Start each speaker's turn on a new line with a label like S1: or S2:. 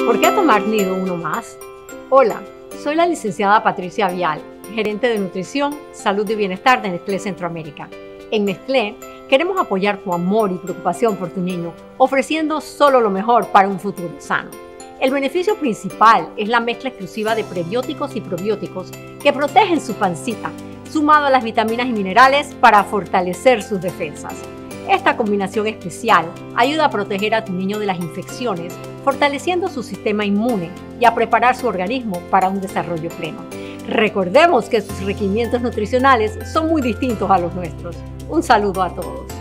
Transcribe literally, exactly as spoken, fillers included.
S1: ¿Por qué tomar nido uno más? Hola, soy la licenciada Patricia Vial, gerente de nutrición, salud y bienestar de Nestlé Centroamérica. En Nestlé queremos apoyar tu amor y preocupación por tu niño, ofreciendo solo lo mejor para un futuro sano. El beneficio principal es la mezcla exclusiva de prebióticos y probióticos que protegen su pancita, sumado a las vitaminas y minerales para fortalecer sus defensas. Esta combinación especial ayuda a proteger a tu niño de las infecciones, fortaleciendo su sistema inmune y a preparar su organismo para un desarrollo pleno. Recordemos que sus requerimientos nutricionales son muy distintos a los nuestros. Un saludo a todos.